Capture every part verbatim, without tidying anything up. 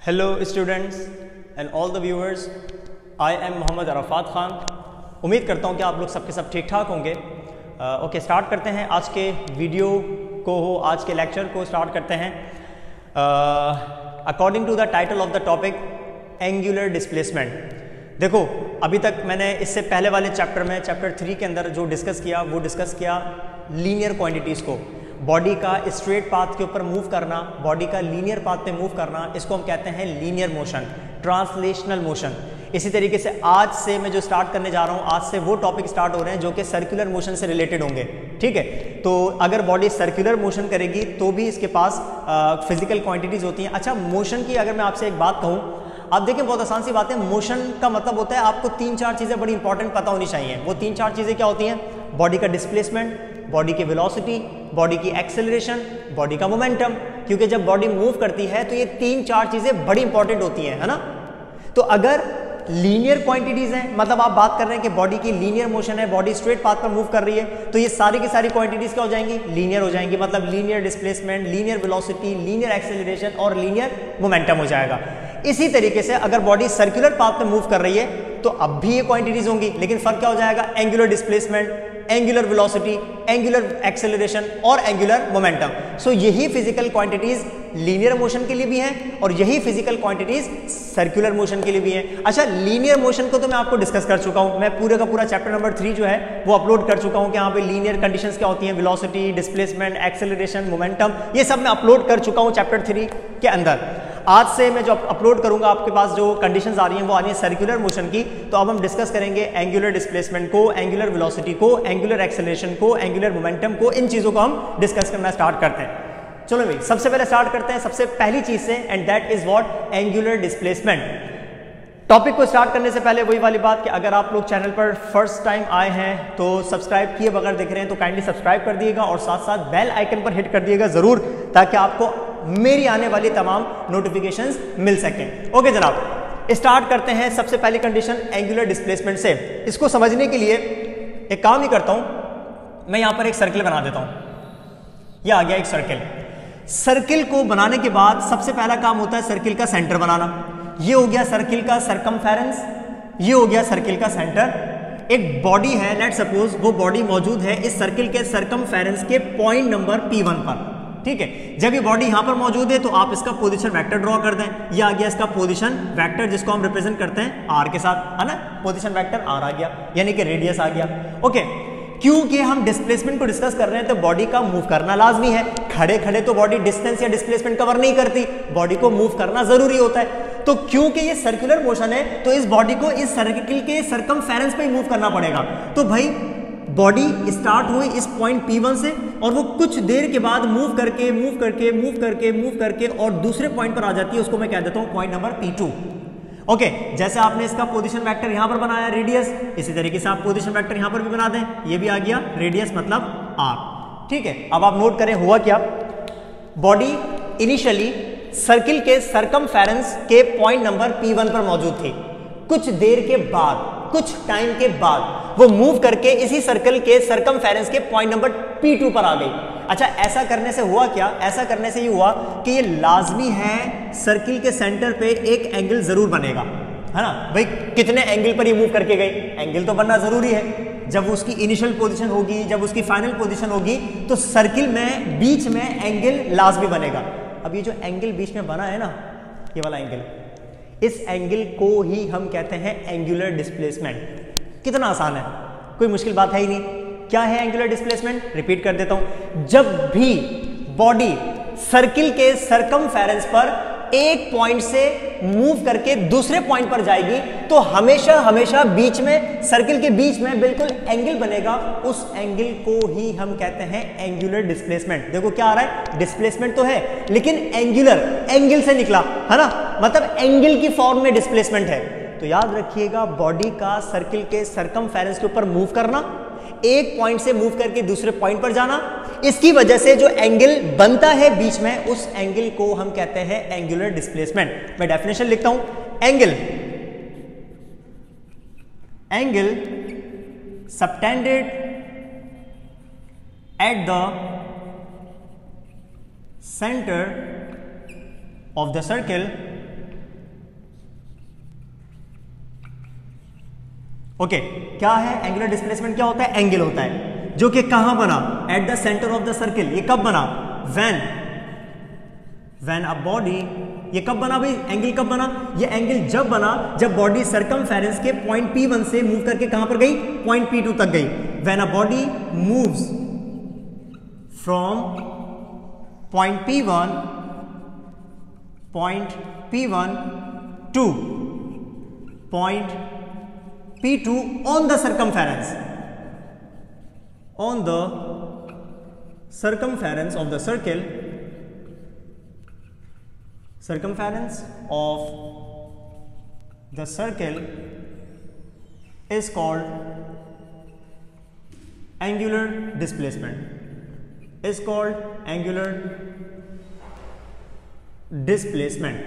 Hello students and all the viewers, I am Mohammad Arfat Khan. उम्मीद करता हूँ कि आप लोग सबके सब ठीक ठाक होंगे। ओके, स्टार्ट करते हैं आज के वीडियो को, हो आज के लेक्चर को स्टार्ट करते हैं। According to the title of the topic, angular displacement. देखो, अभी तक मैंने इससे पहले वाले चैप्टर में, चैप्टर थ्री के अंदर जो डिस्कस किया वो डिस्कस किया लीनियर क्वांटिटीज़ को, बॉडी का स्ट्रेट पाथ के ऊपर मूव करना, बॉडी का लीनियर पाथ पे मूव करना, इसको हम कहते हैं लीनियर मोशन, ट्रांसलेशनल मोशन। इसी तरीके से आज से मैं जो स्टार्ट करने जा रहा हूँ, आज से वो टॉपिक स्टार्ट हो रहे हैं जो कि सर्कुलर मोशन से रिलेटेड होंगे। ठीक है, तो अगर बॉडी सर्कुलर मोशन करेगी तो भी इसके पास फिजिकल क्वांटिटीज होती हैं। अच्छा, मोशन की अगर मैं आपसे एक बात कहूँ, आप देखें बहुत आसान सी बात है, मोशन का मतलब होता है आपको तीन चार चीज़ें बड़ी इंपॉर्टेंट पता होनी चाहिए। वो तीन चार चीज़ें क्या होती हैं? बॉडी का डिस्प्लेसमेंट, बॉडी की वेलोसिटी, बॉडी की एक्सेलरेशन, बॉडी का मोमेंटम। क्योंकि जब बॉडी मूव करती है तो ये तीन चार चीज़ें बड़ी इंपॉर्टेंट होती हैं, है ना। तो अगर लीनियर क्वांटिटीज हैं, मतलब आप बात कर रहे हैं कि बॉडी की लीनियर मोशन है, बॉडी स्ट्रेट पाथ पर मूव कर रही है, तो ये सारी की सारी क्वांटिटीज क्या हो जाएंगी? लीनियर हो जाएंगी। मतलब linear displacement, linear velocity, linear acceleration और लीनियर मोमेंटम हो जाएगा। इसी तरीके से अगर बॉडी सर्कुलर पाथ पे मूव कर रही है तो अब भी ये क्वांटिटीज होंगी, लेकिन फर्क क्या हो जाएगा? Angular displacement, angular velocity, angular acceleration और एंगुलर मोमेंटम। सो यही फिजिकल क्वांटिटीज लीनियर मोशन के लिए भी हैं और यही फिजिकल क्वांटिटीज सर्कुलर मोशन के लिए भी हैं। अच्छा, लीनियर मोशन को तो मैं आपको डिस्कस कर चुका हूं, मैं पूरे का पूरा चैप्टर नंबर थ्री जो है वो अपलोड कर चुका हूं कि यहाँ पे लीनियर कंडीशंस क्या होती हैं, वेलोसिटी, डिस्प्लेसमेंट, एक्सेलरेशन, मोमेंटम, ये सब मैं अपलोड कर चुका हूं चैप्टर थ्री के अंदर। आज से मैं जो अपलोड करूंगा, आपके पास जो कंडीशंस आ रही हैं वो आ रही है सर्कुलर मोशन की। तो अब हम डिस्कस करेंगे एंगुलर डिस्प्लेसमेंट को, एंगुलर वेलोसिटी को, एंगुलर एक्सेलरेशन को, एंगुलर मोमेंटम को। इन चीज़ों को हम डिस्कस करना स्टार्ट करते हैं। चलो भाई, सबसे पहले स्टार्ट करते हैं सबसे पहली चीज से, and that is what? Angular displacement. Topic को स्टार्ट करने से पहले वही वाली बात कि अगर आप लोग चैनल पर फर्स्ट टाइम आए हैं तो सब्सक्राइब किए बगैर देख रहे हैं तो काइंडली सब्सक्राइब कर दिएगा और साथ साथ बेल आइकन पर हिट कर दिएगा जरूर, ताकि आपको मेरी आने वाली तमाम नोटिफिकेशंस मिल सकें। ओके जनाब, स्टार्ट करते हैं सबसे पहली कंडीशन एंगुलर डिस्प्लेसमेंट से। इसको समझने के लिए एक काम ही करता हूं, मैं यहां पर एक सर्किल बना देता हूं। यह आ गया एक सर्किल। सर्किल को बनाने के बाद सबसे पहला काम होता है सर्किल का सेंटर बनाना। ये हो गया सर्किल का सरकमफेरेंस, ये हो गया सर्किल का सेंटर। एक बॉडी है, लेट सपोज वो बॉडी मौजूद है इस सर्किल के सरकमफेरेंस के पॉइंट नंबर पी वन पर। ठीक है, जब ये बॉडी यहां पर मौजूद है तो आप इसका पोजीशन वेक्टर ड्रॉ कर दें। ये आ गया इसका पोजीशन वेक्टर, जिसको हम रिप्रेजेंट करते हैं आर के साथ, है ना। पोजीशन वेक्टर आर आ गया, यानी कि रेडियस आ गया। ओके, क्योंकि हम डिस्प्लेसमेंट को डिस्कस कर रहे हैं तो बॉडी का मूव करना लाजमी है। खड़े खड़े तो बॉडी डिस्टेंस या डिस्प्लेसमेंट कवर नहीं करती, बॉडी को मूव करना जरूरी होता है। तो क्योंकि ये सर्कुलर मोशन है तो इस बॉडी को इस सर्किल के सरकमफेरेंस पे ही मूव करना पड़ेगा। तो भाई बॉडी स्टार्ट हुई इस पॉइंट पी वन से और वो कुछ देर के बाद मूव करके मूव करके मूव करके मूव करके और दूसरे पॉइंट पर आ जाती है, उसको मैं कह देता हूं point number P two. Okay, जैसे आपने इसका पोजीशन वेक्टर यहां पर बनाया रेडियस, इसी तरीके से आप पोजीशन वेक्टर यहां पर भी बना दें। ये भी आ गया रेडियस मतलब आर। ठीक है, अब आप नोट करें हुआ क्या? बॉडी इनिशियली सर्किल के सरकमफेरेंस के पॉइंट नंबर पी वन पर मौजूद थी। कुछ देर के बाद, कुछ टाइम के बाद वो मूव करके इसी सर्कल के सरकमफेरेंस के पॉइंट नंबर पी टू पर आ गई। अच्छा, ऐसा करने से हुआ क्या? ऐसा करने से ये हुआ कि ये लाजमी है सर्किल के सेंटर पे एक एंगल जरूर बनेगा, है ना। भाई कितने एंगल पर ये मूव करके गई? एंगल तो बनना जरूरी है। जब उसकी इनिशियल पोजीशन होगी, जब उसकी फाइनल पोजीशन होगी, तो सर्किल में बीच में एंगल लाजमी बनेगा। अब ये जो एंगल बीच में बना है ना, ये वाला एंगल, इस एंगल को ही हम कहते हैं एंगुलर डिस्प्लेसमेंट। कितना आसान है, कोई मुश्किल बात है ही नहीं। क्या है एंगुलर डिस्प्लेसमेंट? रिपीट कर देता हूं। जब भी बॉडी सर्किल के सरकमफेरेंस पर एक पॉइंट से मूव करके दूसरे पॉइंट पर जाएगी तो हमेशा हमेशा बीच में, सर्किल के बीच में बिल्कुल एंगल बनेगा। उस एंगल को ही हम कहते हैं एंगुलर डिस्प्लेसमेंट। देखो क्या आ रहा है, डिस्प्लेसमेंट तो है लेकिन एंगुलर, एंगल से निकला, है ना, मतलब एंगल की फॉर्म में डिस्प्लेसमेंट है। तो याद रखिएगा, बॉडी का सर्किल के सरकमफेरेंस के ऊपर मूव करना, एक पॉइंट से मूव करके दूसरे पॉइंट पर जाना, इसकी वजह से जो एंगल बनता है बीच में, उस एंगल को हम कहते हैं एंगुलर डिस्प्लेसमेंट। मैं डेफिनेशन लिखता हूं, angle angle subtended at the centre of the circle okay okay, क्या है एंगुलर डिस्प्लेसमेंट? क्या होता है? एंगल होता है जो कि कहां बना? At the centre of the circle. ये कब बना? व्हेन व्हेन अ बॉडी, ये कब बना भाई? एंगल कब बना? ये एंगल जब बना जब बॉडी सरकमफेरेंस के पॉइंट पी वन से मूव करके कहां पर गई? पॉइंट पी टू तक गई। When a body moves from point P one point P one to point P two on the circumference on the circumference of the circle circumference of the circle is called angular displacement is called angular displacement।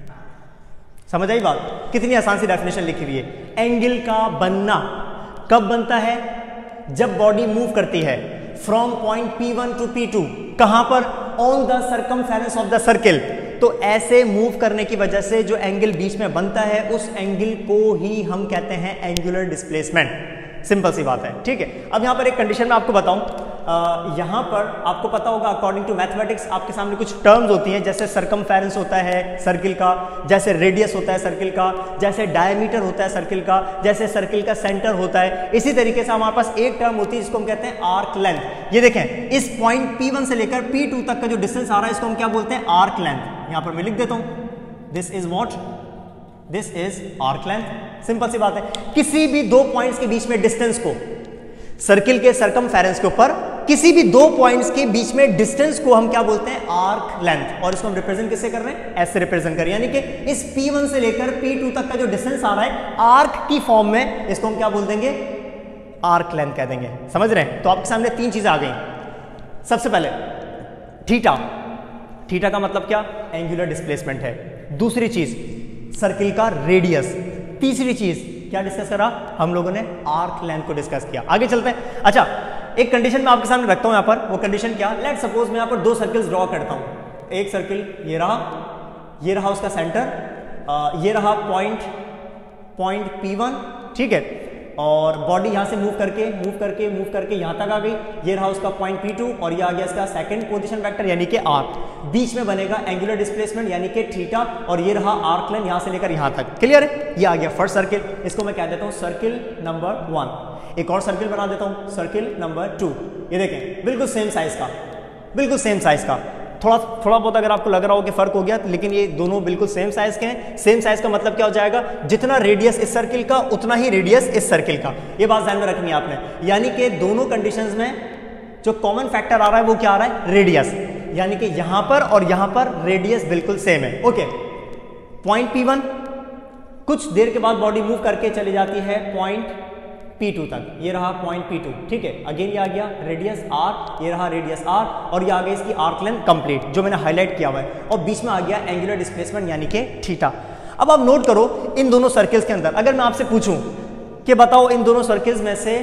समझ आई बात? कितनी आसान सी definition लिखी हुई है। Angle का बनना कब बनता है? जब बॉडी मूव करती है from point P one to P two. कहां पर? On the circumference of the circle. तो ऐसे मूव करने की वजह से जो एंगल बीच में बनता है उस एंगल को ही हम कहते हैं एंगुलर डिस्प्लेसमेंट। सिंपल सी बात है, ठीक है। अब यहां पर एक कंडीशन में आपको बताऊं, यहां पर आपको पता होगा अकॉर्डिंग टू मैथमेटिक्स आपके सामने कुछ टर्म्स होती हैं, जैसे सरकमफेरेंस होता है सर्किल का, जैसे रेडियस होता है सर्किल का, जैसे डायमीटर होता है सर्किल का, जैसे सर्किल का सेंटर होता है। इसी तरीके से हमारे पास एक टर्म होती है जिसको हम कहते हैं आर्क लेंथ। ये देखें, इस पॉइंट पी वन से लेकर पी टू तक का जो डिस्टेंस आ रहा है इसको हम क्या बोलते हैं? Arc length. यहां पर मैं लिख देता हूं, this is what? This is arc length. Simple सी बात है। किसी भी दो पॉइंट्स के बीच में डिस्टेंस को, सर्किल के सरकमफेरेंस के ऊपर किसी भी दो पॉइंट्स के बीच में डिस्टेंस को हम क्या बोलते हैं? Arc length. और इसको हम रिप्रेजेंट किससे कर रहे हैं? एस से रिप्रेजेंट कर रहे हैं। यानी कि इस पी वन से लेकर पी टू तक का जो डिस्टेंस आ रहा है आर्क की फॉर्म में, इसको हम क्या बोल देंगे? आर्क लेंथ कह देंगे। समझ रहे हैं? तो आपके सामने तीन चीजें आ गई। सबसे पहले थीटा। थीटा का मतलब क्या? एंगुलर डिस्प्लेसमेंट है। दूसरी चीज सर्किल का रेडियस। तीसरी चीज क्या डिस्कस करा हम लोगों ने? आर्क लेंथ को डिस्कस किया। आगे चलते हैं। अच्छा, एक कंडीशन मैं आपके सामने रखता हूं यहां पर। वो कंडीशन क्या? लेट सपोज मैं यहां पर दो सर्कल्स ड्रॉ करता हूं। एक सर्किल ये रहा, ये रहा उसका सेंटर, आ, ये रहा पॉइंट पॉइंट पी वन, ठीक है। और बॉडी यहां से मूव करके मूव करके मूव करके यहां तक आ गई। ये रहा उसका पॉइंट पी टू और ये आ गया इसका सेकंड पोजीशन वेक्टर यानी कि आर। बीच में बनेगा एंगुलर डिस्प्लेसमेंट यानी कि थीटा, और ये रहा आर्क लेंथ यहां से लेकर यहां तक। क्लियर है? ये आ गया फर्स्ट सर्किल। इसको मैं कह देता हूं सर्किल नंबर वन। एक और सर्किल बना देता हूं, सर्किल नंबर टू। ये देखें, बिल्कुल सेम साइज का, बिल्कुल सेम साइज का। थोड़ा थोड़ा बहुत अगर आपको लग रहा हो कि फर्क हो गया, लेकिन ये दोनों बिल्कुल सेम साइज के हैं। सेम साइज का मतलब क्या हो जाएगा? जितना रेडियस इस सर्किल का उतना ही रेडियस इस सर्किल का। ये बात ध्यान में रखनी है आपने। यानी कि दोनों कंडीशंस में जो कॉमन फैक्टर आ रहा है वो क्या आ रहा है? रेडियस। यानी कि यहां पर और यहां पर रेडियस बिल्कुल सेम है। ओके, पॉइंट पी वन, कुछ देर के बाद बॉडी मूव करके चली जाती है पॉइंट पी टू तक। ये रहा पॉइंट पी टू, ठीक है। अगेन ये आ गया रेडियस आर, ये रहा रेडियस आर, और ये आ गई इसकी आर्क लेंथ कंप्लीट जो मैंने हाईलाइट किया हुआ है। और बीच में आ गया एंगुलर डिस्प्लेसमेंट यानी कि थीटा। अब आप नोट करो, इन दोनों सर्किल्स के अंदर अगर मैं आपसे पूछूं कि बताओ इन दोनों सर्किल्स में से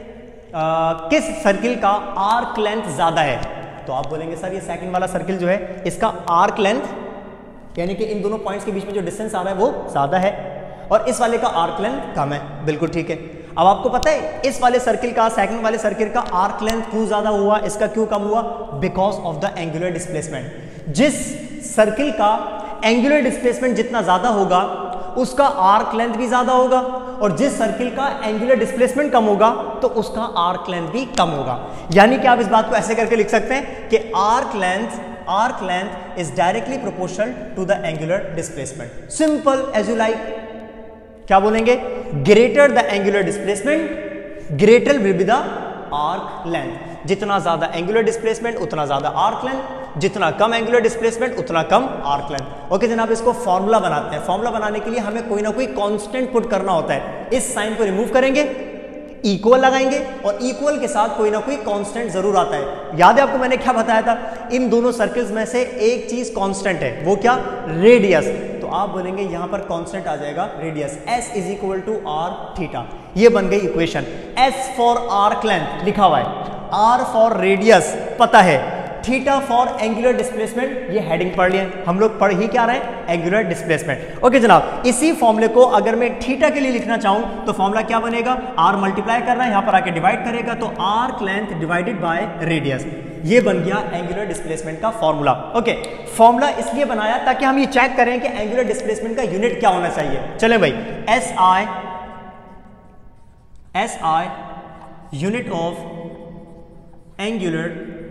आ, किस सर्किल का आर्क लेंथ ज्यादा है, तो आप बोलेंगे सर ये सेकंड वाला सर्किल जो है इसका आर्क लेंथ यानी कि इन दोनों पॉइंट्स के बीच में जो डिस्टेंस आ रहा है वो ज्यादा है, और इस वाले का आर्क लेंथ कम है। बिल्कुल ठीक है। अब आपको पता है इस वाले सर्किल का, सेकंड वाले सर्किल का आर्क लेंथ क्यों ज्यादा हुआ, इसका क्यों कम हुआ? Because of the angular displacement. जिस सर्किल का एंगुलर डिस्प्लेसमेंट जितना ज्यादा होगा उसका आर्क लेंथ भी ज्यादा होगा, और जिस सर्किल का एंगुलर डिस्प्लेसमेंट कम होगा तो उसका आर्क लेंथ भी कम होगा। यानी कि आप इस बात को ऐसे करके लिख सकते हैं कि arc length arc length is directly proportional to the angular displacement. Simple as you like. क्या बोलेंगे? Greater the angular displacement greater will be the arc length. जितना ज्यादा एंगुलर डिस्प्लेसमेंट उतना ज्यादा आर्क लेंथ, जितना कम एंगुलर डिस्प्लेसमेंट उतना कम arc length. Okay जनाब, इसको फॉर्मूला बनाते हैं। फॉर्मूला बनाने के लिए हमें कोई ना कोई कांस्टेंट पुट करना होता है। इस साइन को रिमूव करेंगे, इक्वल लगाएंगे, और इक्वल के साथ कोई ना कोई कांस्टेंट जरूर आता है। याद है आपको मैंने क्या बताया था? इन दोनों सर्कल्स में से एक चीज कांस्टेंट है, वो क्या? रेडियस। तो आप बोलेंगे यहां पर कांस्टेंट आ जाएगा radius. S is equal to R theta. ये बन गई equation. S for arc length लिखा हुआ है, R फॉर रेडियस पता है, थीटा फॉर एंगुलर डिस्प्लेसमेंट, ये हेडिंग पढ़ लिया हम लोग, पढ़ ही क्या रहे हैं, एंगुलर डिस्प्लेसमेंट। ओके जनाब, इसी फॉर्मूले को अगर मैं थीटा के लिए लिखना चाहूं तो फॉर्मूला क्या बनेगा, आर मल्टीप्लाई करना है, यहां पर आके डिवाइड करेगा तो arc length divided by radius, ये बन गया एंगुलर डिस्प्लेसमेंट का फॉर्मूला। ओके, फॉर्मूला इसलिए बनाया ताकि हम ये चेक करें कि एंगुलर डिस्प्लेसमेंट का यूनिट क्या होना चाहिए। चले भाई, S I S I unit of angular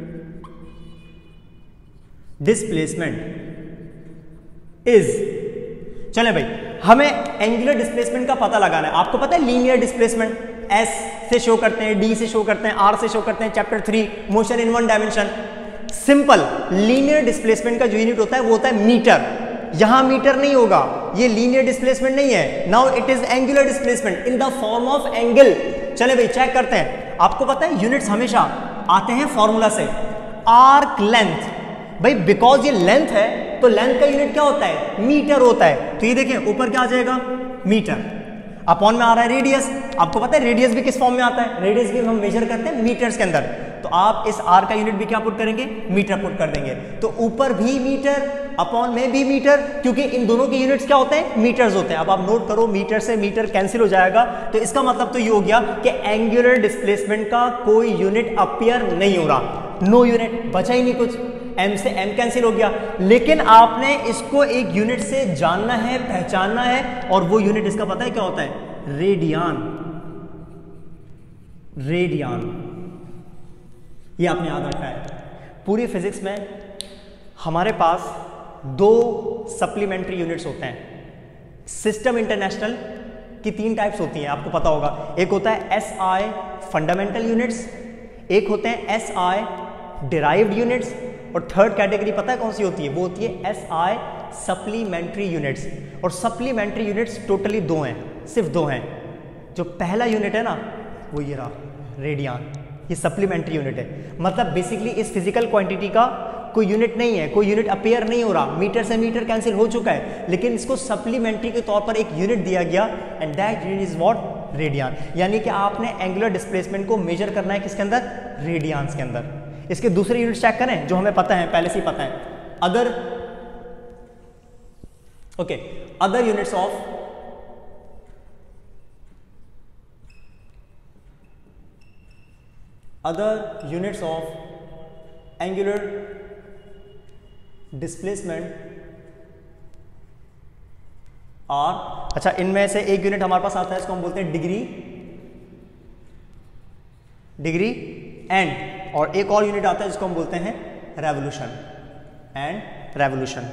displacement is, चले भाई हमें एंगुलर डिस्प्लेसमेंट का पता लगाना है। आपको पता है लीनियर डिस्प्लेसमेंट एस से शो करते हैं, डी से शो करते हैं, आर से शो करते हैं, chapter three motion in one dimension. Simple linear displacement का जो यूनिट होता है वो होता है मीटर, यहां मीटर नहीं होगा, ये लीनियर डिस्प्लेसमेंट नहीं है। Now it is angular displacement in the form of angle. चले भाई चेक करते हैं, आपको पता है यूनिट्स हमेशा आते हैं फॉर्मूला से, आर्क लेंथ, भाई बिकॉज ये लेंथ है तो लेंथ का यूनिट क्या होता है, मीटर होता है। तो ये देखें ऊपर क्या आ जाएगा, मीटर, अपॉन में आ रहा है रेडियस। आपको पता है रेडियस भी किस फॉर्म में आता है, रेडियस भी हम मेजर करते हैं मीटर्स के अंदर, तो आप इस आर का यूनिट भी क्या पुट करेंगे, मीटर पुट कर देंगे। तो ऊपर भी मीटर, अपॉन में भी मीटर, क्योंकि इन दोनों के यूनिट्स क्या होते हैं, मीटर्स होते हैं। अब आप नोट करो, मीटर से मीटर कैंसिल हो जाएगा, तो इसका मतलब तो ये हो गया कि एंगुलर डिस्प्लेसमेंट का कोई यूनिट अपीयर नहीं हो रहा, नो यूनिट, बचा ही नहीं कुछ, m से m कैंसिल हो गया। लेकिन आपने इसको एक यूनिट से जानना है, पहचानना है, और वो यूनिट इसका पता है क्या होता है, रेडियन। रेडियन ये आपने याद रखा है। पूरी फिजिक्स में हमारे पास दो सप्लीमेंट्री यूनिट्स होते हैं। सिस्टम इंटरनेशनल की तीन टाइप्स होती हैं, आपको पता होगा। एक होता है एस आई फंडामेंटल यूनिट्स, एक होते हैं एस आई डिराइव्ड यूनिट्स, और थर्ड कैटेगरी पता है कौन सी होती है, वो होती है एस आई सप्लीमेंट्री यूनिट्स। और सप्लीमेंट्री यूनिट्स टोटली दो हैं, सिर्फ दो हैं। जो पहला यूनिट है ना वो ये रहा, रेडियन, ये सप्लीमेंट्री यूनिट है। मतलब बेसिकली इस फिजिकल क्वांटिटी का कोई यूनिट नहीं है, कोई यूनिट अपीयर नहीं हो रहा, मीटर से मीटर कैंसिल हो चुका है, लेकिन इसको सप्लीमेंट्री के तौर पर एक यूनिट दिया गया, and that unit is what, radian. यानी कि आपने एंगुलर डिस्प्लेसमेंट को मेजर करना है किसके अंदर, रेडियंस के अंदर। इसके दूसरे यूनिट चेक करें जो हमें पता है, पहले से ही पता है, other, okay, other units of other units of angular displacement are, अच्छा इनमें से एक यूनिट हमारे पास आता है, इसको हम बोलते हैं डिग्री, डिग्री एंड, और एक और यूनिट आता है जिसको हम बोलते हैं रेवोल्यूशन एंड रेवोल्यूशन।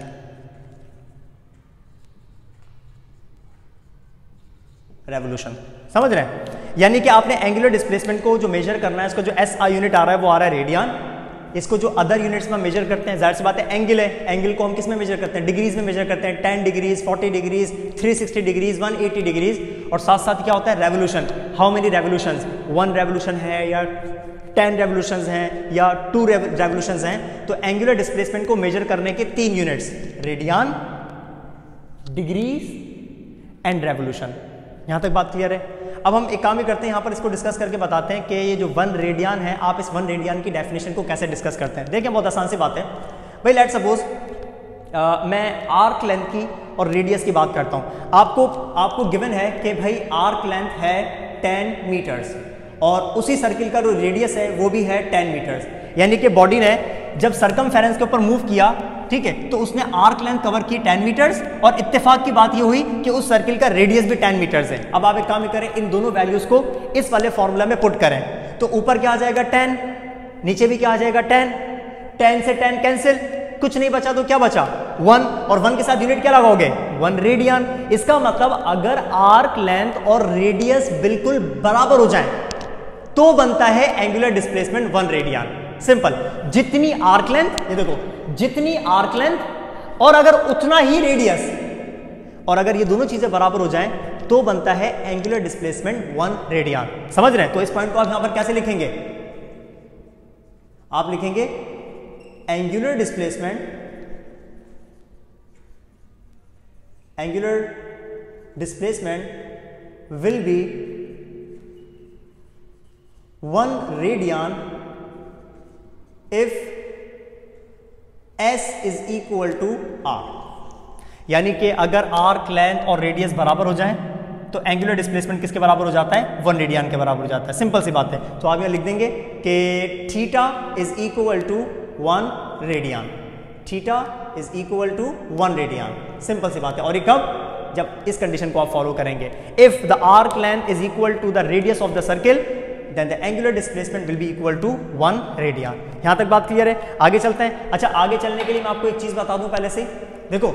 रेवोल्यूशन समझ रहे हैं? यानी कि आपने एंगुलर डिस्प्लेसमेंट को जो मेजर करना है, इसका जो एस आई यूनिट आ रहा है वो आ रहा है रेडियन। इसको जो अदर यूनिट्स में मेजर करते हैं, जाहिर सी बात है एंगल है, एंगल को हम किस में मेजर करते हैं, डिग्रीज में मेजर करते हैं, ten degrees, forty degrees, three sixty degrees, one eighty degrees, और साथ साथ क्या होता है, revolution, how many revolutions, one revolution है या टेन रेवोल्यूशंस हैं या टू रेवोल्यूशंस हैं। तो एंगुलर डिस्प्लेसमेंट को मेजर करने के तीन units, radian, degrees and revolution. यहां तक बात क्लियर है? अब हम एक काम ही करते हैं, यहाँ पर इसको डिस्कस करके बताते हैं कि ये जो वन रेडियन है, आप इस वन रेडियन की डेफिनेशन को कैसे डिस्कस करते हैं। देखिए बहुत आसान सी बात है भाई, लेट्स सपोज मैं आर्क लेंथ की और रेडियस की बात करता हूँ। आपको आपको गिवन है कि भाई आर्क लेंथ है टेन मीटर्स और उसी सर्किल का जो रेडियस है वो भी है टेन मीटर्स। यानी कि बॉडी ने जब सरकमफेरेंस के ऊपर मूव किया, ठीक है, तो उसने आर्क लेंथ कवर की टेन मीटर्स, और इत्तेफाक की बात ये हुई कि उस सर्किल का रेडियस भी टेन मीटर्स है। अब आप एक काम करें, इन दोनों वैल्यूज को इस वाले फॉर्मूला में पुट करें, तो ऊपर क्या आ जाएगा टेन, नीचे भी क्या आ जाएगा टेन, टेन से टेन कैंसिल, कुछ नहीं बचा तो क्या बचा, वन, और वन के साथ यूनिट क्या लगाओगे, वन रेडियन। इसका मतलब अगर आर्क लेंथ और रेडियस बिल्कुल बराबर हो जाए तो बनता है angular displacement one radian. Simple, जितनी आर्क लेंथ, ये देखो, जितनी आर्क लेंथ और अगर उतना ही रेडियस, और अगर ये दोनों चीजें बराबर हो जाएं तो बनता है एंगुलर डिस्प्लेसमेंट वन रेडियन। समझ रहे हैं? तो इस पॉइंट को आप यहां पर कैसे लिखेंगे, आप लिखेंगे angular displacement, angular displacement will be one radian if S is equal to R. यानी कि अगर आर्क लेंथ और रेडियस बराबर हो जाए तो एंगुलर डिस्प्लेसमेंट किसके बराबर हो जाता है? वन रेडियन के बराबर हो जाता है। सिंपल सी बात है। तो आगे लिख देंगे कि theta is equal to one radian, theta is equal to one radian. Simple सी बात है। और ये कब? जब इस कंडीशन को आप फॉलो करेंगे, if the arc length is equal to the radius of the circle then the angular displacement will be equal to one radian. यहां तक बात क्लियर है? आगे चलते हैं। अच्छा, आगे चलने के लिए मैं आपको एक चीज बता दूं पहले से। देखो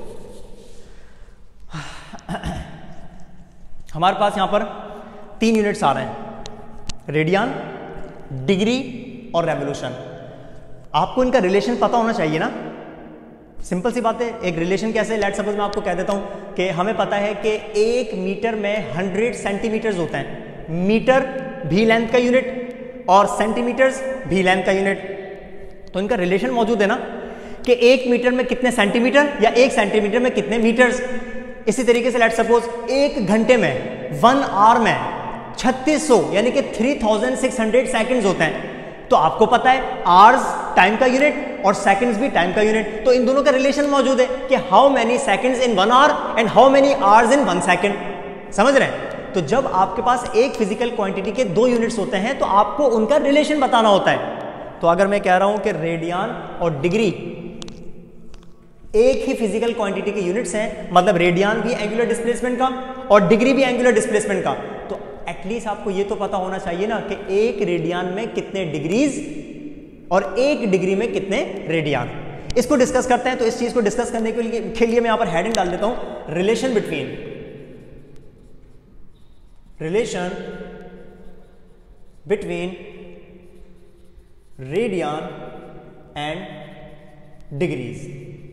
हमारे पास यहां पर तीन यूनिट्स आ रहे हैं, रेडियन, डिग्री और रेवोल्यूशन। आपको इनका रिलेशन पता होना चाहिए ना। सिंपल सी बात है। एक रिलेशन कैसे? लेट सपोज मैं आपको कह देता हूं कि हमें पता है कि एक मीटर में हंड्रेड सेंटीमीटर्स होते हैं। मीटर भी लेंथ का यूनिट और सेंटीमीटर्स भी लेंथ का यूनिट। तो इनका रिलेशन मौजूद है ना कि एक मीटर में कितने सेंटीमीटर या एक सेंटीमीटर में कितने मीटर्स। इसी तरीके से लेट सपोज एक घंटे में, वन आवर में छत्तीस सौ यानी कि three thousand six hundred seconds होते हैं। तो आपको पता है आवर्स टाइम का यूनिट और सेकंड्स भी टाइम का यूनिट। तो इन दोनों का रिलेशन मौजूद है कि how many seconds in one hour and how many hours in one second. समझ रहे हैं? तो जब आपके पास एक फिजिकल क्वांटिटी के दो यूनिट्स होते हैं तो आपको उनका रिलेशन बताना होता है। तो अगर मैं कह रहा हूं कि रेडियन और डिग्री एक ही फिजिकल क्वांटिटी के यूनिट्स हैं, मतलब रेडियन भी एंगुलर डिस्प्लेसमेंट का और डिग्री भी एंगुलर डिस्प्लेसमेंट का, तो एटलीस्ट आपको ये तो पता होना चाहिए ना कि एक रेडियन में कितने डिग्रीज और एक डिग्री में कितने रेडियन। इसको डिस्कस करते हैं। तो इस चीज को डिस्कस करने के लिए के लिए मैं यहां पर हेडिंग डाल देता हूं, relation between relation between radian and degrees.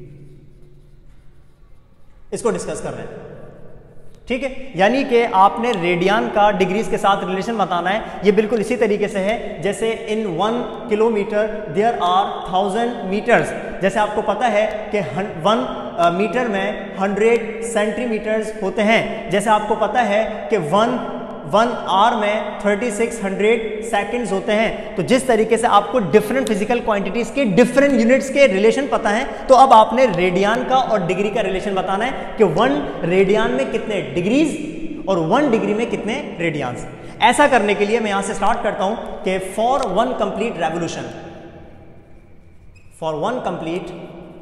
इसको डिस्कस कर रहे हैं, ठीक है। यानी कि आपने रेडियन का डिग्रीज के साथ रिलेशन बताना है। ये बिल्कुल इसी तरीके से है जैसे in one kilometre there are thousand metres. जैसे आपको पता है कि वन मीटर में हंड्रेड सेंटीमीटर्स होते हैं। जैसे आपको पता है कि वन वन आवर में थर्टी सिक्स हंड्रेड सेकेंड्स होते हैं। तो जिस तरीके से आपको डिफरेंट फिजिकल क्वांटिटीज के डिफरेंट यूनिट्स के रिलेशन पता है, तो अब आपने रेडियन का और डिग्री का रिलेशन बताना है कि वन रेडियन में कितने डिग्रीज और वन डिग्री में कितने रेडियंस। ऐसा करने के लिए मैं यहां से स्टार्ट करता हूं कि for one complete revolution, for one complete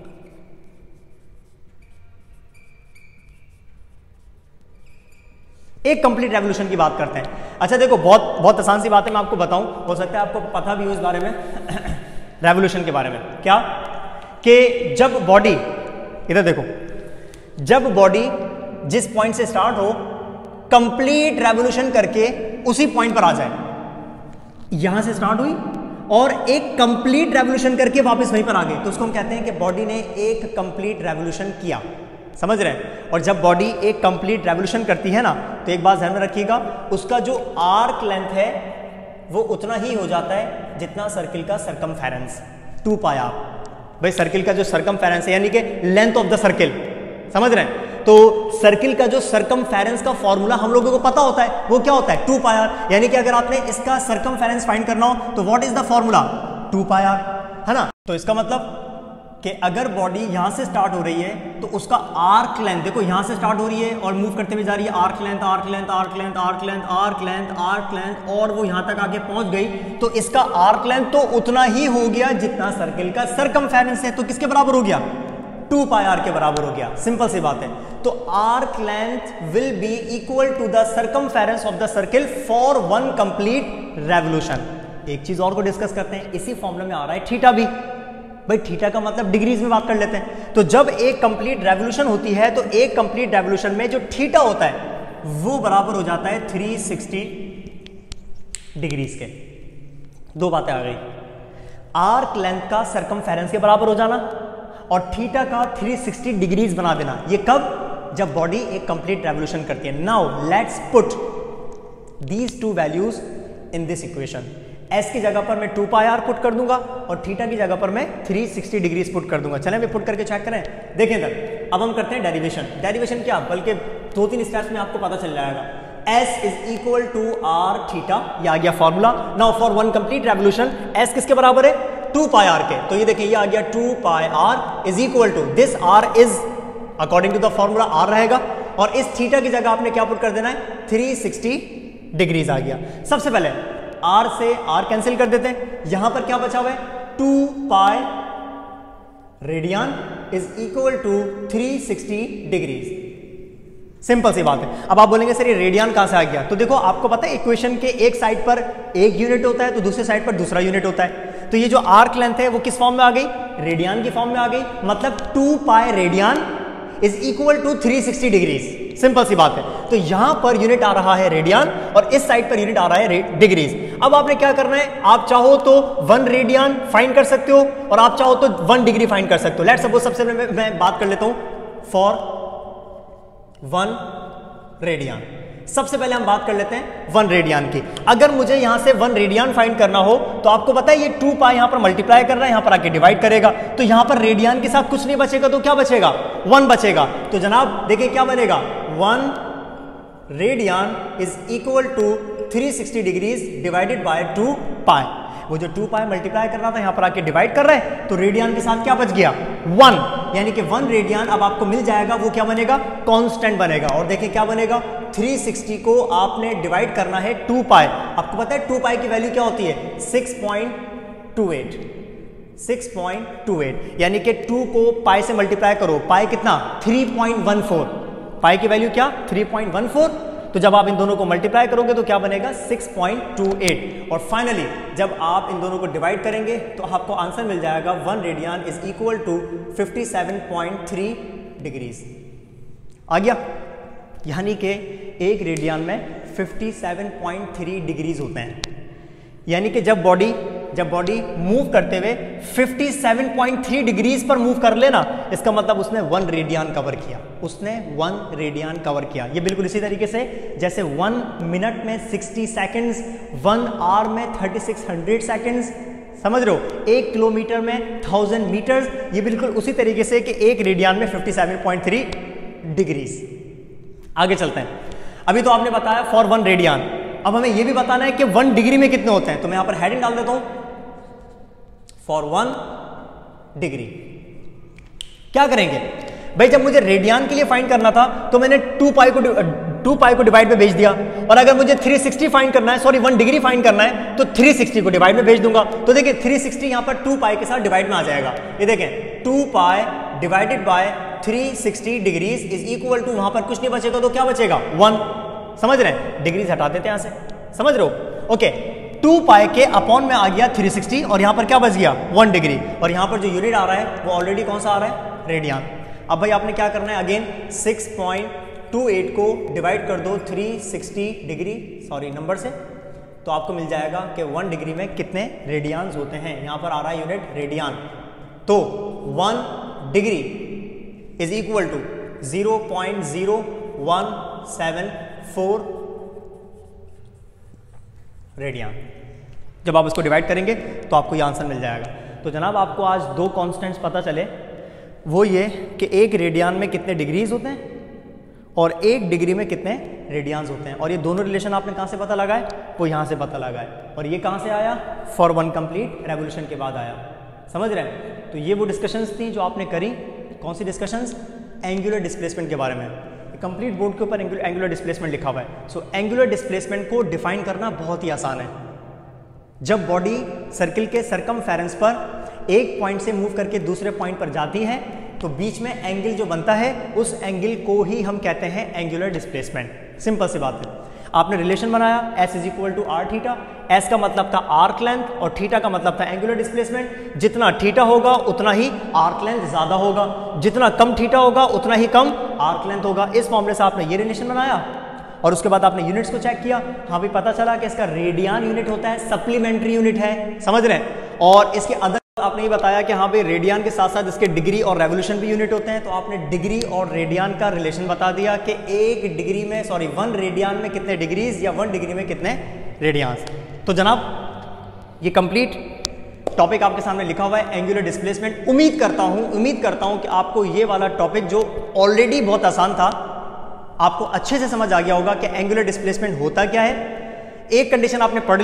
एक कंप्लीट रेवोल्यूशन की बात करते हैं। अच्छा देखो, बहुत बहुत आसान सी बात है, मैं आपको बताऊं, हो सकता है आपको पता भी हो इस बारे में रेवोल्यूशन के बारे में। क्या? कि जब बॉडी, इधर देखो, जब बॉडी जिस पॉइंट से स्टार्ट हो कंप्लीट रेवोल्यूशन करके उसी पॉइंट पर आ जाए, यहां से स्टार्ट हुई और एक कंप्लीट रेवोल्यूशन करके वापस वहीं पर आ गई, तो उसको हम कहते हैं कि बॉडी ने एक कंप्लीट रेवोल्यूशन किया। समझ रहे हैं? और जब बॉडी एक कंप्लीट रेवोल्यूशन करती है ना, तो एक बात ध्यान में रखिएगा, उसका जो आर्क लेंथ है वो उतना ही हो जाता है जितना सर्किल का सरकमफेरेंस, टू पाई आर। भाई सर्किल का जो सरकमफेरेंस है यानी कि लेंथ ऑफ द सर्किल, समझ रहे हैं? तो सर्किल का जो सरकमफेरेंस का फॉर्मूला हम लोगों को पता होता है, वो क्या होता है? Two pi R. यानी कि अगर आपने इसका सरकमफेरेंस फाइंड करना हो तो what is the formula? Two pi R, है ना? तो इसका मतलब कि अगर बॉडी यहां से स्टार्ट हो रही है तो उसका आर्क लेंथ, देखो यहां से स्टार्ट हो रही है और मूव करते हुए जा रही है, arc length arc length arc length arc length arc length arc length, और वो यहां तक आके पहुंच गई, तो इसका आर्क लेंथ तो उतना ही हो गया जितना सर्किल का सरकमफेरेंस है। तो किसके बराबर हो गया? टू पाई आर के बराबर हो गया। सिंपल सी बात है। तो arc length will be equal to the circumference of the circle for one complete revolution. एक चीज और को डिस्कस करते हैं, इसी फॉर्मूला में आ रहा है थीटा भी। भाई थीटा का मतलब डिग्रीज में बात कर लेते हैं। तो जब एक कंप्लीट रेवोल्यूशन होती है तो एक कंप्लीट रेवोल्यूशन में जो थीटा होता है वो बराबर हो जाता है थ्री सिक्सटी डिग्रीज के। दो बातें आ गई, आर्क लेंथ का सरकमफेरेंस के बराबर हो जाना और थीटा का थ्री सिक्सटी डिग्रीज बना देना। ये कब? जब बॉडी एक कंप्लीट रेवोल्यूशन करती है। Now let's put these two values in this equation. S की जगह पर मैं टू पाई आर पुट कर दूंगा और थीटा की जगह पर मैं थ्री सिक्सटी डिग्रीज पुट कर दूंगा। चलें मैं पुट करके चेक करें, देखें इधर। अब हम करते हैं डेरिवेशन। डेरिवेशन क्या, बल्कि दो तीन स्टेप्स में आपको पता चल जाएगा। S is equal to R theta, ये आ गया formula. Now for one complete revolution S किसके बराबर है? टू पाई आर के। तो ये देखिए ये आ गया two pi R is equal to this R is according to the formula R रहेगा और इस थीटा की जगह आपने क्या पुट कर देना है थ्री सिक्सटी डिग्रीज आ गया। सबसे पहले आर से आर कैंसिल कर देते हैं, यहां पर क्या बचा हुआ है two pi radian is equal to three sixty degrees. Simple सी बात है। अब आप बोलेंगे सर ये रेडियन कहां से आ गया? तो देखो आपको पता है इक्वेशन के एक साइड पर एक यूनिट होता है तो दूसरे साइड पर दूसरा यूनिट होता है। तो ये जो आर्क लेंथ है वो किस फॉर्म में आ गई? रेडियन की फॉर्म में आ गई। मतलब two pi radian is equal to three sixty degrees. Simple सी बात है। तो यहां पर यूनिट आ रहा है रेडियन और इस साइड पर यूनिट आ रहा है डिग्रीज। अब आपने क्या करना है, आप चाहो तो वन रेडियन फाइंड कर सकते हो और आप चाहो तो वन डिग्री फाइंड कर सकते हो। लेट्स सपोज सबसे पहले मैं, मैं बात कर लेता हूं फॉर वन रेडियन। सबसे पहले हम बात कर लेते हैं वन रेडियन की। अगर मुझे यहां से वन रेडियन फाइंड करना हो तो आपको पता है ये टू पाई यहां पर मल्टीप्लाई कर रहा है, यहां पर आके डिवाइड करेगा तो यहां पर रेडियन के साथ कुछ नहीं बचेगा तो क्या बचेगा? वन बचेगा। तो जनाब देखिए क्या बनेगा, one radian is equal to three sixty degrees divided by two pi. वो जो टू पाई मल्टीप्लाई कर रहा था यहां पर आके डिवाइड कर रहा है तो रेडियन के साथ क्या बच गया? वन। यानी कि वन रेडियन अब आपको मिल जाएगा, वो क्या बनेगा? कांस्टेंट बनेगा। और देखिए क्या बनेगा, थ्री सिक्सटी को आपने डिवाइड करना है टू पाई। आपको पता है टू पाई की वैल्यू क्या होती है? Six point two eight. Six point two eight यानी कि टू को पाई से मल्टीप्लाई करो, पाई कितना? Three point one four. Pi की वैल्यू क्या? Three point one four. तो जब आप इन दोनों को मल्टीप्लाई करोगे तो क्या बनेगा? Six point two eight. और फाइनली जब आप इन दोनों को डिवाइड करेंगे तो आपको आंसर मिल जाएगा one radian is equal to fifty seven point three degrees. आ गया? यानी कि एक रेडियन में fifty seven point three degrees होते हैं। यानी कि जब बॉडी जब बॉडी मूव करते हुए fifty seven point three degrees पर मूव कर लेना, इसका मतलब उसने वन रेडियन कवर किया। उसने वन रेडियन कवर किया। ये बिल्कुल इसी तरीके से जैसे वन मिनट में सिक्सटी सेकंड्स, वन आवर में थर्टी सिक्स हंड्रेड सेकंड्स, समझ रहे हो? एक किलोमीटर में थाउजेंड मीटर्स। ये बिल्कुल उसी तरीके से कि एक रेडियन में fifty seven point three degrees. आगे चलते हैं। अभी तो आपने बताया फॉर वन रेडियन, अब हमें यह भी बताना है कि वन डिग्री में कितने होते हैं। तो मैं यहां पर हेडिंग डाल देता हूं फॉर वन डिग्री। क्या करेंगे भाई, जब मुझे रेडियन के लिए फाइंड करना था तो मैंने टू पाई को टू पाई को डिवाइड में भेज दिया, और अगर मुझे थ्री सिक्सटी फाइंड करना है, सॉरी वन डिग्री फाइंड करना है तो थ्री सिक्सटी को डिवाइड में भेज दूंगा। तो देखिए थ्री सिक्सटी यहां पर टू पाई के साथ डिवाइड में आ जाएगा। ये देखें two pi divided by three sixty degrees is equal to, वहां पर कुछ नहीं बचेगा तो क्या बचेगा? वन। समझ रहे हैं? डिग्रीज हटा देते हैं यहां से, समझ रहे हो? ओके, टू पाई के अपॉन में आ गया थ्री सिक्सटी और यहां पर क्या बच गया? One degree. और यहां पर जो यूनिट आ रहा है वो ऑलरेडी कौन सा आ रहा है? रेडियन। अब भाई आपने क्या करना है, again six point two eight को डिवाइड कर दो three sixty degree sorry number से, तो आपको मिल जाएगा कि वन डिग्री में कितने रेडियंस होते हैं। यहां पर आ रहा है यूनिट रेडियन। तो one degree is equal to zero point zero one seven four radian. जब आप इसको डिवाइड करेंगे तो आपको ये आंसर मिल जाएगा। तो जनाब आपको आज दो कांस्टेंट्स पता चले, वो ये कि एक रेडियन में कितने डिग्रीज होते हैं और एक डिग्री में कितने रेडियंस होते हैं। और ये दोनों रिलेशन आपने कहां से पता लगाए? वो यहां से पता लगाए। और ये कहां से आया? फॉर वन कंप्लीट रेवोल्यूशन के बाद आया। समझ रहे हैं? तो ये वो डिस्कशंस थी जो आपने करी। कौन सी डिस्कशंस? एंगुलर डिस्प्लेसमेंट के बारे में। कंप्लीट बोर्ड के ऊपर एंगुलर डिस्प्लेसमेंट लिखा हुआ है। सो एंगुलर डिस्प्लेसमेंट को डिफाइन करना बहुत ही आसान है। जब बॉडी सर्किल के सरकमफेरेंस पर एक पॉइंट से मूव करके दूसरे पॉइंट पर जाती है तो बीच में एंगल जो बनता है उस एंगल को ही हम कहते हैं एंगुलर डिस्प्लेसमेंट। सिंपल सी बात है। आपने रिलेशन बनाया S is equal to R theta. S का मतलब था आर्क लेंथ और थीटा का मतलब था एंगुलर डिस्प्लेसमेंट। जितना थीटा होगा उतना ही आर्क लेंथ ज्यादा होगा, जितना कम थीटा होगा उतना ही कम आर्क लेंथ होगा। इस मामले से आपने ये रिलेशन बनाया और उसके बाद आपने यूनिट्स को चेक किया। हाँ भी पता चला कि इसका रेडियन यूनिट होता है, सप्लीमेंट्री यूनिट है। समझ रहे हैं? और इसके अदर आपने ये बताया कि हाँ भाई रेडियन के साथ साथ इसके डिग्री और रेवोल्यूशन भी यूनिट होते हैं। तो आपने डिग्री और रेडियन का रिलेशन बता दिया कि एक डिग्री में सॉरी वन रेडियन में कितने डिग्रीज या वन डिग्री में कितने रेडियंस। तो जनाब ये कंप्लीट टॉपिक आपके सामने लिखा हुआ है एंगुलर डिस्प्लेसमेंट। उम्मीद करता हूं उम्मीद करता हूं कि आपको ये वाला टॉपिक जो ऑलरेडी बहुत आसान था आपको अच्छे से समझ आ गया होगा कि एंगुलर डिस्प्लेसमेंट होता क्या है। एक कंडीशन आपने पढ़ ली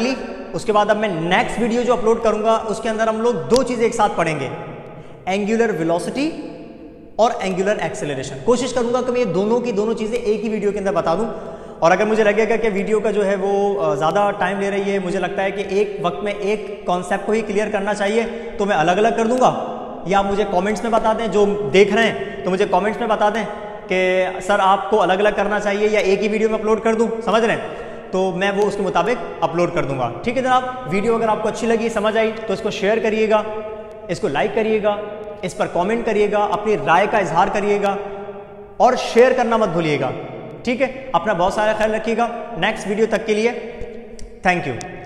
उसके बाद अब मैं नेक्स्ट वीडियो जो अपलोड करूंगा उसके अंदर हम लोग दो चीज़ें एक साथ पढ़ेंगे, एंगुलर वेलोसिटी और एंगुलर एक्सेलरेशन। कोशिश करूंगा कि मैं ये दोनों की दोनों चीज़ें एक ही वीडियो के अंदर बता दूं, और अगर मुझे लगेगा कि वीडियो का जो है वो ज़्यादा टाइम ले रही है, मुझे लगता है कि एक वक्त में एक कॉन्सेप्ट को ही क्लियर करना चाहिए, तो मैं अलग अलग कर दूंगा, या आप मुझे कमेंट्स में बता दें, जो देख रहे हैं तो मुझे कमेंट्स में बता दें कि सर आपको अलग अलग करना चाहिए या एक ही वीडियो में अपलोड कर दूं, समझ रहे हैं, तो मैं वो उसके मुताबिक अपलोड कर दूंगा। ठीक है जनाब, वीडियो अगर आपको अच्छी लगी, समझ आई, तो इसको शेयर करिएगा, इसको लाइक करिएगा, इस पर कमेंट करिएगा, अपनी राय का इजहार करिएगा और शेयर करना मत भूलिएगा। ठीक है, अपना बहुत सारा ख्याल रखिएगा। नेक्स्ट वीडियो तक के लिए थैंक यू।